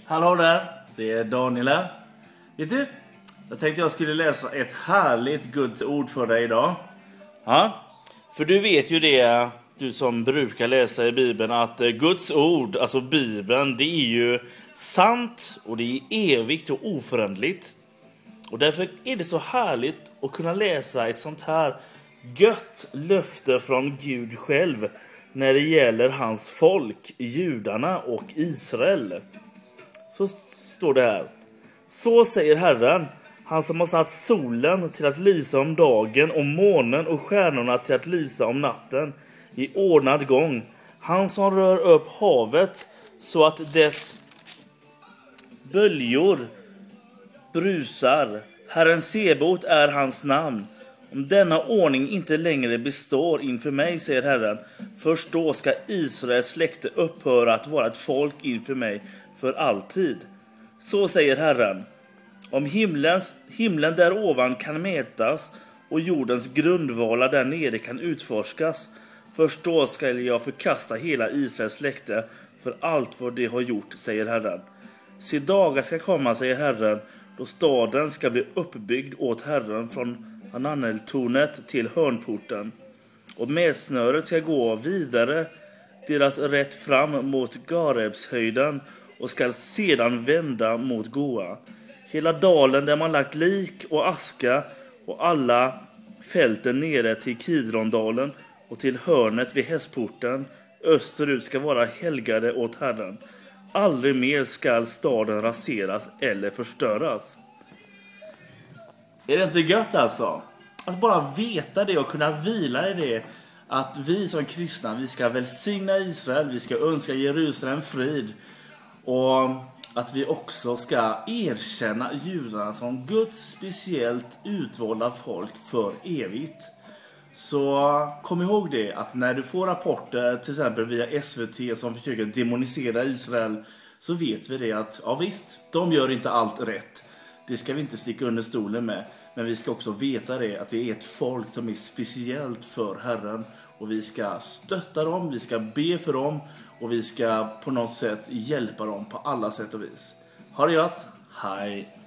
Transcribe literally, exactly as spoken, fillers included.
Hallå där, det är Daniel här. Vet du, jag tänkte jag skulle läsa ett härligt Guds ord för dig idag. Ja, för du vet ju det, du som brukar läsa i Bibeln, att Guds ord, alltså Bibeln, det är ju sant och det är evigt och oföränderligt. Och därför är det så härligt att kunna läsa ett sånt här gött löfte från Gud själv när det gäller hans folk, judarna och Israel. Så står det här: så säger Herren, han som har satt solen till att lysa om dagen och månen och stjärnorna till att lysa om natten i ordnad gång. Han som rör upp havet så att dess böljor brusar. Herren Sebot är hans namn. Om denna ordning inte längre består inför mig, säger Herren, först då ska Israels släkte upphöra att vara ett folk inför mig för alltid. Så säger Herren: om himlens, himlen där ovan kan mätas och jordens grundvalar där nere kan utforskas, först då ska jag förkasta hela Israels släkte för allt vad de har gjort, säger Herren. Se, dagar ska komma, säger Herren, då staden ska bli uppbyggd åt Herren från Hananeltornet till hörnporten, och medsnöret ska gå vidare deras rätt fram mot Garebshöjden och ska sedan vända mot Goa. Hela dalen där man lagt lik och aska och alla fälten nere till Kidrondalen och till hörnet vid hästporten österut ska vara helgade åt Herren. Aldrig mer ska staden raseras eller förstöras. Är det inte gött alltså? Att bara veta det och kunna vila i det. Att vi som kristna, vi ska välsigna Israel, vi ska önska Jerusalem frid. Och att vi också ska erkänna judarna som Guds speciellt utvalda folk för evigt. Så kom ihåg det, att när du får rapporter till exempel via S V T som försöker demonisera Israel, så vet vi det att ja visst, de gör inte allt rätt. Det ska vi inte sticka under stolen med. Men vi ska också veta det, att det är ett folk som är speciellt för Herren. Och vi ska stötta dem, vi ska be för dem och vi ska på något sätt hjälpa dem på alla sätt och vis. Ha det gott, hej!